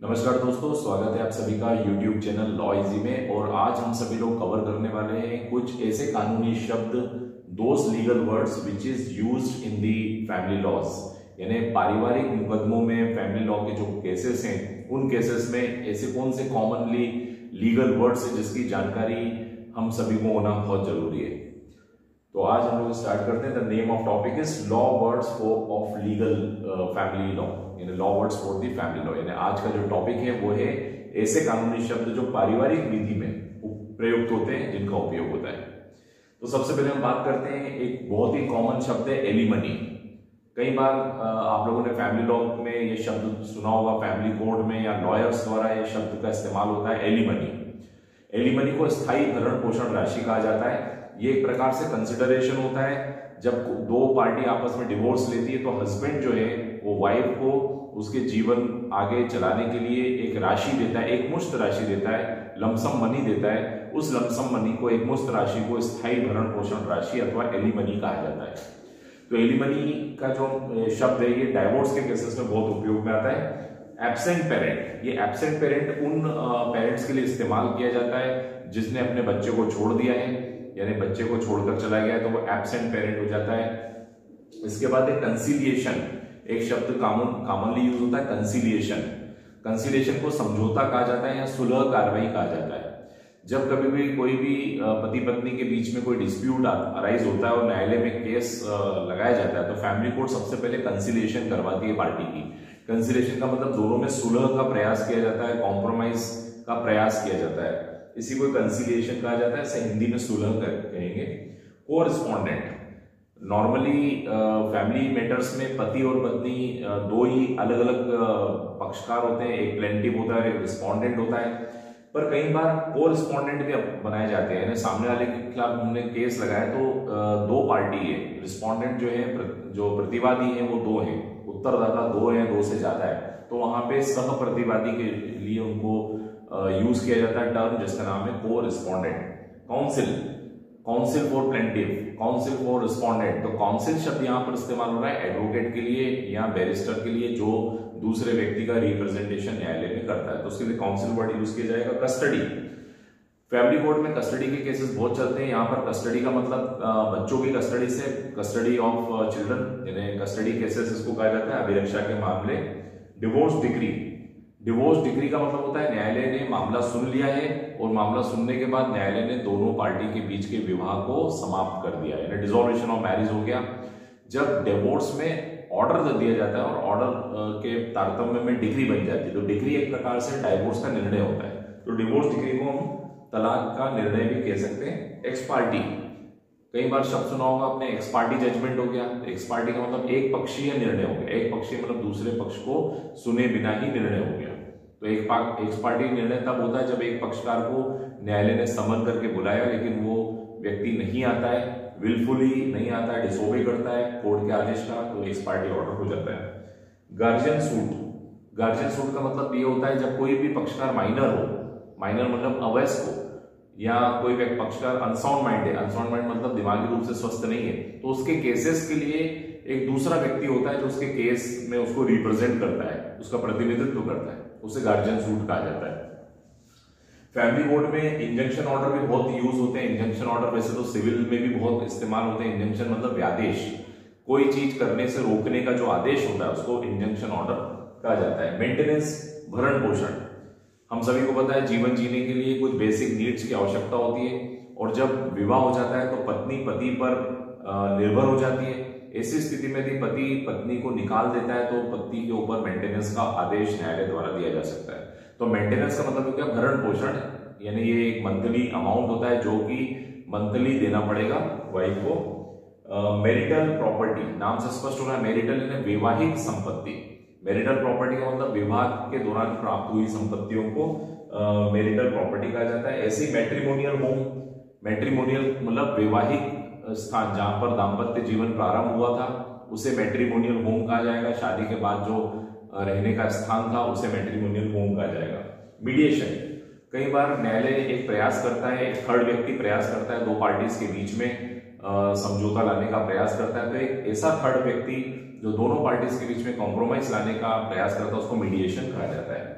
नमस्कार दोस्तों, स्वागत है आप सभी का YouTube चैनल लॉ इजी में। और आज हम सभी लोग कवर करने वाले हैं कुछ ऐसे कानूनी शब्द, those legal words which is used in the family laws, यानी पारिवारिक मुकदमों में फैमिली लॉ के जो केसेस हैं उन केसेस में ऐसे कौन से कॉमनली लीगल वर्ड्स हैं जिसकी जानकारी हम सभी को होना बहुत जरूरी है। तो आज हम लोग स्टार्ट करते हैं। The name of topic is law words of legal family law, यानी law words for the family law. यानी आज का जो टॉपिक है वो है ऐसे कानूनी शब्द जो पारिवारिक विधि में प्रयुक्त होते हैं, जिनका उपयोग होता है। तो सबसे पहले हम बात करते हैं, एक बहुत ही कॉमन शब्द है एलिमनी। कई बार आप लोगों ने फैमिली लॉ में ये शब्द सुना होगा, फैमिली कोर्ट में या लॉयर्स द्वारा ये शब्द का इस्तेमाल होता है, एलिमनी। एलिमनी को स्थायी भरण पोषण राशि कहा जाता है। ये एक प्रकार से कंसिडरेशन होता है जब दो पार्टी आपस में डिवोर्स लेती है तो हस्बैंड जो है वो वाइफ को उसके जीवन आगे चलाने के लिए एक राशि देता है, एक मुश्त राशि देता है, लमसम मनी देता है। उस लमसम मनी को, एक मुश्त राशि को स्थायी भरण पोषण राशि अथवा एलिमनी कहा जाता है। तो एलिमनी का जो शब्द है ये डाइवोर्स के केसेस में बहुत उपयोग में आता है। एब्सेंट पेरेंट, ये एब्सेंट पेरेंट उन पेरेंट्स के लिए इस्तेमाल किया जाता है जिसने अपने बच्चे को छोड़ दिया है, यानी बच्चे को छोड़कर चला गया है तो वो एब्सेंट पेरेंट हो जाता है। इसके बाद एक कंसीलिएशन, एक शब्द कॉमनली यूज होता है, कंसीलिएशन। कंसीलिएशन को समझौता कहा जाता है या सुलह कार्रवाई कहा जाता है। जब कभी भी कोई भी पति पत्नी के बीच में कोई डिस्प्यूट अराइज होता है और न्यायालय में केस लगाया जाता है तो फैमिली कोर्ट सबसे पहले कंसीलिएशन करवाती है पार्टी की। कंसीलिएशन का मतलब दोनों में सुलह का प्रयास किया जाता है, कॉम्प्रोमाइज का प्रयास किया जाता है, इसी को कंसीलिएशन कहा जाता है। इसे हिंदी में सुलह कहेंगे। कोरिस्पोंडेंट, नॉर्मली फैमिली मैटर्स में पति और पत्नी दो ही अलग अलग पक्षकार होते हैं, एक प्लेंटिव होता है और एक रिस्पोंडेंट होता है। पर कई बार कोरिस्पोंडेंट भी बनाए जाते हैं, यानी सामने वाले के खिलाफ हमने केस लगाया तो दो पार्टी है, रिस्पोंडेंट जो है, जो प्रतिवादी है वो दो हैं, उत्तरदाता दो हैं, दो से ज्यादा है, तो वहां पे सह प्रतिवादी के लिए उनको यूज किया जाता है टर्म जिसका नाम है corespondent. Counsel, counsel for plaintiff, counsel for respondent. तो काउंसिल शब्द यहाँ पर इस्तेमाल हो रहा है एडवोकेट के लिए या बैरिस्टर के लिए जो दूसरे व्यक्ति का रिप्रेजेंटेशन न्यायालय में करता है, तो उसके लिए काउंसिल वर्ड यूज किया जाएगा। कस्टडी, फैमिली कोर्ट में कस्टडी के केसेस बहुत चलते हैं। यहाँ पर कस्टडी का मतलब बच्चों की कस्टडी से कस्टडी ऑफ चिल्ड्रन, यानी कस्टडी केसेस इसको कहा जाता है, अभिरक्षा के मामले। डिवोर्स डिग्री, डिवोर्स डिग्री का मतलब होता है न्यायालय ने मामला सुन लिया है और मामला सुनने के बाद न्यायालय ने दोनों पार्टी के बीच के विवाह को समाप्त कर दिया, यानी डिसॉल्यूशन ऑफ मैरिज हो गया। जब डिवोर्स में ऑर्डर दे दिया जाता है और ऑर्डर के तारतम्य में डिग्री बन जाती है तो डिग्री एक प्रकार से डाइवोर्स का निर्णय होता है। तो डिवोर्स डिग्री को हम तलाक का निर्णय भी कह सकते हैं। एक्स पार्टी, कई बार शब्द सुना होगा आपने, एक्स पार्टी जजमेंट हो गया। एक्स पार्टी का मतलब एक पक्षीय निर्णय हो गया। एक पक्षीय मतलब दूसरे पक्ष को सुने बिना ही निर्णय हो गया। तो एक्स पार्टी निर्णय तब होता है जब एक पक्षकार को न्यायालय ने समन करके बुलाया लेकिन वो व्यक्ति नहीं आता है, विलफुली नहीं आता है, डिसोबे करता है कोर्ट के आदेश का, तो एक्स पार्टी ऑर्डर हो जाता है। गार्जियन सूट, गार्जियन सूट का मतलब ये होता है जब कोई भी पक्षकार माइनर हो, माइनर मतलब अवयस्क हो, या कोई पक्षकार अनसाउंड माइंड है, अनसाउंड माइंड मतलब दिमागी रूप से स्वस्थ नहीं है, तो उसके केसेस के लिए एक दूसरा व्यक्ति होता है जो उसके केस में उसको रिप्रेजेंट करता है, उसका प्रतिनिधित्व करता है, उसे गार्जियन सूट कहा जाता है। फैमिली कोर्ट में इंजंक्शन ऑर्डर भी बहुत यूज होते हैं। इंजंक्शन ऑर्डर वैसे तो सिविल में भी बहुत इस्तेमाल होते हैं। इंजंक्शन मतलब व्यादेश, कोई चीज करने से रोकने का जो आदेश होता है उसको इंजंक्शन ऑर्डर कहा जाता है। मेंटेनेंस, भरण पोषण, हम सभी को पता है जीवन जीने के लिए कुछ बेसिक नीड्स की आवश्यकता होती है और जब विवाह हो जाता है तो पत्नी पति पर निर्भर हो जाती है। ऐसी स्थिति में यदि पति पत्नी को निकाल देता है तो पति के ऊपर मेंटेनेंस का आदेश न्यायालय द्वारा दिया जा सकता है। तो मेंटेनेंस का मतलब क्या, भरण पोषण, यानी ये एक मंथली अमाउंट होता है जो कि मंथली देना पड़ेगा वाइफ को। मैरिटल प्रॉपर्टी, नाम से स्पष्ट हो रहा है, मैरिटल यानी वैवाहिक संपत्ति। मैरिटल प्रॉपर्टी का मतलब विवाह के दौरान प्राप्त हुई संपत्तियों को मैरिटल प्रॉपर्टी कहा जाता है। ऐसी मैट्रिमोनियल होम, मैट्रिमोनियल मतलब वैवाहिक स्थान जहां पर दाम्पत्य जीवन प्रारंभ हुआ था उसे मैट्रिमोनियल होम कहा जाएगा। शादी के बाद जो रहने का स्थान था उसे मैट्रिमोनियल होम कहा जाएगा। मीडिएशन, कई बार न्यायालय एक प्रयास करता है, एक थर्ड व्यक्ति प्रयास करता है दो पार्टीज के बीच में समझौता लाने का प्रयास करता है, तो एक ऐसा थर्ड व्यक्ति जो दोनों पार्टीज के बीच में कॉम्प्रोमाइज लाने का प्रयास करता है उसको मीडिएशन कहा जाता है।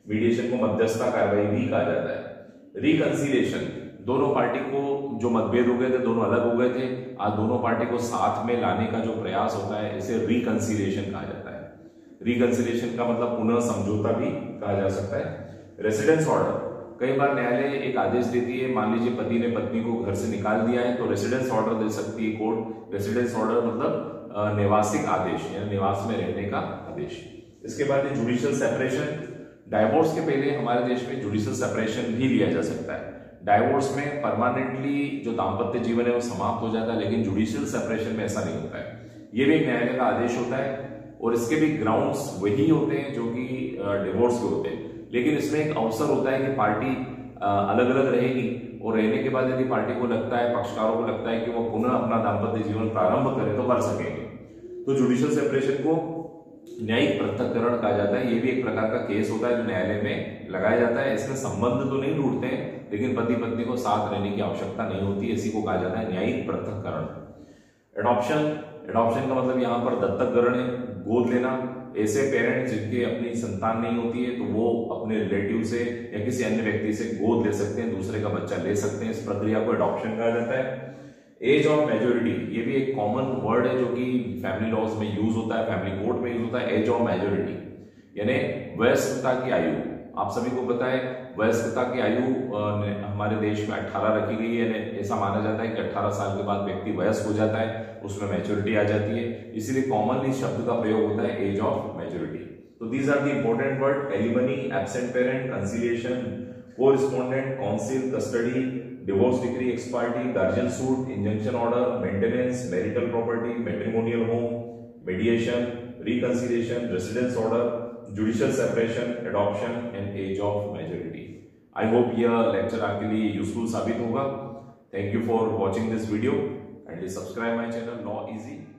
मीडिएशन को मध्यस्थता कार्रवाई भी कहा जाता है। रिकंसिलिएशन, दोनों पार्टी को जो मतभेद हो गए थे, दोनों अलग हो गए थे, आज दोनों पार्टी को साथ में लाने का जो प्रयास होता है इसे रिकंसिलिएशन कहा जाता है। रिकंसिलिएशन का मतलब पुनः समझौता भी कहा जा सकता है। रेसिडेंस ऑर्डर, कई बार न्यायालय एक आदेश देती है, मान लीजिए पति ने पत्नी को घर से निकाल दिया है तो रेसिडेंस ऑर्डर दे सकती है कोर्ट। रेसिडेंस ऑर्डर मतलब निवासिक आदेश या निवास में रहने का आदेश। इसके बाद जुडिशियल सेपरेशन, डाइवोर्स के पहले हमारे देश में जुडिशियल सेपरेशन भी लिया जा सकता है। डाइवोर्स में परमानेंटली जो दाम्पत्य जीवन है वो समाप्त हो जाता है, लेकिन जुडिशियल सेपरेशन में ऐसा नहीं होता है। ये भी एक न्यायालय का आदेश होता है और इसके भी ग्राउंड्स वही होते हैं जो कि डिवोर्स के होते हैं, लेकिन इसमें एक अवसर होता है कि पार्टी अलग अलग रहेगी और रहने के बाद यदि पार्टी को लगता है, पक्षकारों को लगता है कि वो पुनः अपना दाम्पत्य जीवन प्रारंभ करें तो कर सकेंगे। तो जुडिशियल सेपरेशन को न्यायिक पृथक्करण कहा जाता है। ये भी एक प्रकार का केस होता है जो न्यायालय में लगाया जाता है। इसमें संबंध तो नहीं टूटते हैं, लेकिन पति पत्नी को साथ रहने की आवश्यकता नहीं होती, इसी को कहा जाता है न्यायिक पृथक्करण। एडॉप्शन, एडॉप्शन का मतलब यहाँ पर दत्तक ग्रहण है, गोद लेना। ऐसे पेरेंट्स जिनके अपनी संतान नहीं होती है तो वो अपने रिलेटिव से या किसी अन्य व्यक्ति से गोद ले सकते हैं, दूसरे का बच्चा ले सकते हैं। इस प्रक्रिया को एडॉप्शन कहा जाता है। एज ऑफ मेजोरिटी, ये भी एक कॉमन वर्ड है जो कि फैमिली लॉज में यूज होता है, फैमिली कोर्ट में यूज होता है। एज ऑफ मेजोरिटी यानी वयस्कता की आयु। आप सभी को पता है वयस्कता की आयु हमारे देश में 18 रखी गई है। ऐसा माना जाता है कि 18 साल के बाद व्यक्ति वयस्क हो जाता है, उसमें मैच्योरिटी आ जाती है, इसीलिए कॉमनली शब्द का प्रयोग होता है एज ऑफ मैच्योरिटी। तो these are the important word: alimony, absent parent, conciliation, corespondent, counsel, custody, divorce decree, ex party, guardian suit, injunction order, maintenance, marital property, matrimonial home, mediation, reconciliation, residence order, judicial separation, adoption and age of majority. I hope यह lecture आपके लिए useful साबित होगा। Thank you for watching this video and subscribe my channel law easy.